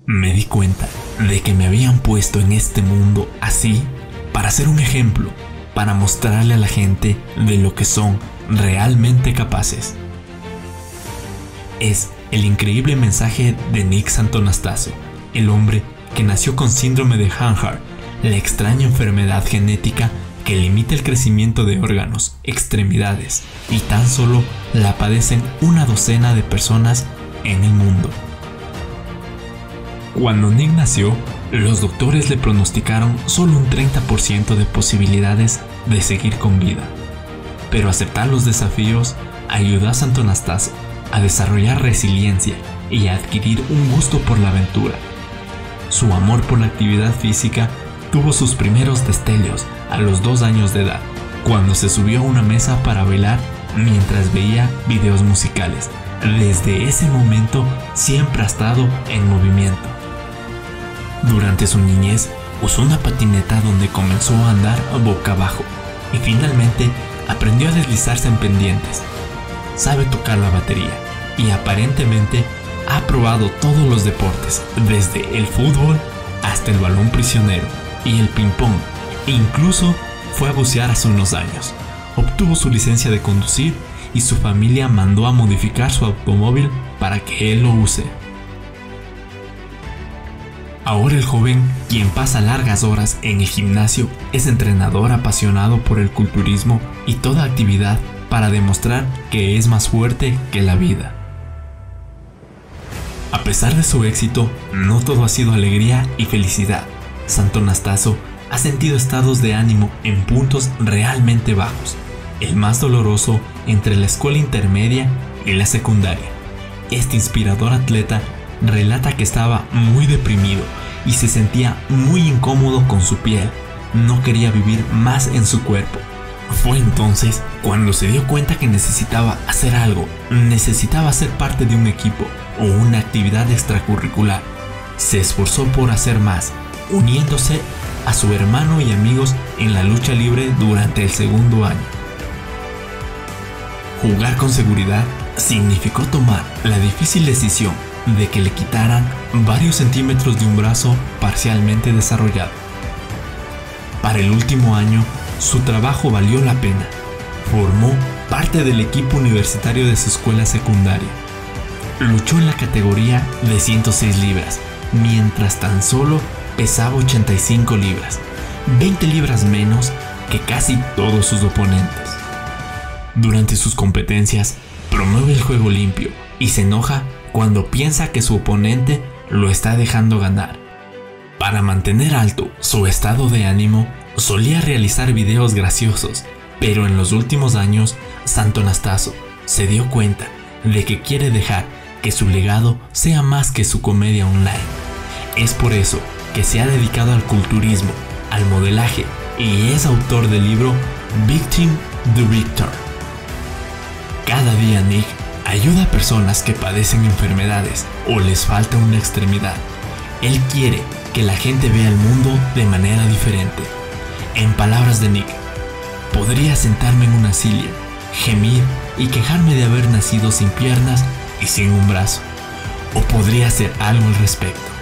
Me di cuenta de que me habían puesto en este mundo así para ser un ejemplo, para mostrarle a la gente de lo que son realmente capaces. Es el increíble mensaje de Nick Santonastaso, el hombre que nació con síndrome de Hanhart, la extraña enfermedad genética que limita el crecimiento de órganos, extremidades, y tan solo la padecen una docena de personas en el mundo. Cuando Nick nació, los doctores le pronosticaron solo un 30% de posibilidades de seguir con vida. Pero aceptar los desafíos ayudó a Santonastaso a desarrollar resiliencia y a adquirir un gusto por la aventura. Su amor por la actividad física tuvo sus primeros destellos a los 2 años de edad, cuando se subió a una mesa para bailar mientras veía videos musicales. Desde ese momento siempre ha estado en movimiento. Durante su niñez usó una patineta donde comenzó a andar boca abajo y finalmente aprendió a deslizarse en pendientes. Sabe tocar la batería y aparentemente ha probado todos los deportes, desde el fútbol hasta el balón prisionero y el ping-pong. Incluso fue a bucear hace unos años. Obtuvo su licencia de conducir y su familia mandó a modificar su automóvil para que él lo use. Ahora el joven, quien pasa largas horas en el gimnasio, es entrenador apasionado por el culturismo y toda actividad para demostrar que es más fuerte que la vida. A pesar de su éxito, no todo ha sido alegría y felicidad. Santonastaso ha sentido estados de ánimo en puntos realmente bajos, el más doloroso entre la escuela intermedia y la secundaria. Este inspirador atleta relata que estaba muy deprimido y se sentía muy incómodo con su piel. No quería vivir más en su cuerpo. Fue entonces cuando se dio cuenta que necesitaba hacer algo, necesitaba ser parte de un equipo o una actividad extracurricular. Se esforzó por hacer más, uniéndose a su hermano y amigos en la lucha libre durante el segundo año. Jugar con seguridad significó tomar la difícil decisión de que le quitaran varios centímetros de un brazo parcialmente desarrollado. Para el último año, su trabajo valió la pena. Formó parte del equipo universitario de su escuela secundaria. Luchó en la categoría de 106 libras, mientras tan solo pesaba 85 libras, 20 libras menos que casi todos sus oponentes. Durante sus competencias, promueve el juego limpio y se enoja cuando piensa que su oponente lo está dejando ganar. Para mantener alto su estado de ánimo, solía realizar videos graciosos, pero en los últimos años, Santonastaso se dio cuenta de que quiere dejar que su legado sea más que su comedia online. Es por eso que se ha dedicado al culturismo, al modelaje y es autor del libro Victim the Victor. Cada día Nick ayuda a personas que padecen enfermedades o les falta una extremidad. Él quiere que la gente vea el mundo de manera diferente. En palabras de Nick, podría sentarme en una silla, gemir y quejarme de haber nacido sin piernas y sin un brazo, o podría hacer algo al respecto.